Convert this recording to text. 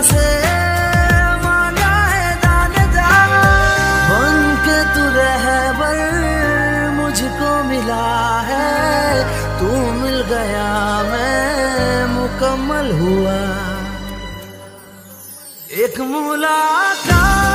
से मांगा है दानेदार, बन के तू रहबर मुझको मिला है, तू मिल गया मैं मुकम्मल हुआ। एक मुलाकात